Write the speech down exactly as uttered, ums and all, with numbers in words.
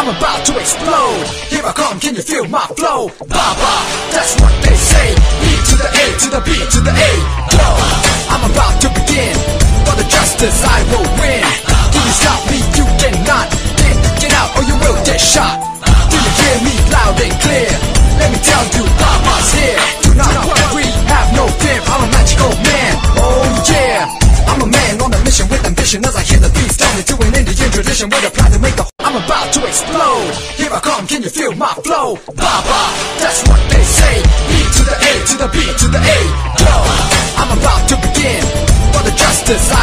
I'm about to explode. Here I come, can you feel my flow? Baba, that's what they say. B to the A to the B to the A. Yo, I'm about to begin. For the justice I will win. Can you stop me? You cannot. Get, get out or you will get shot. Do you hear me loud and clear? Let me tell you, Baba's here. Do not worry, have no fear. I'm a magical man. Oh yeah, I'm a man on a mission with ambition. As I hear the beats down into an Indian tradition with a plan to make the. I'm about to explode. Here I come, can you feel my flow? Baba, that's what they say. B to the A to the B to the A. Yo, I'm about to begin. For the justice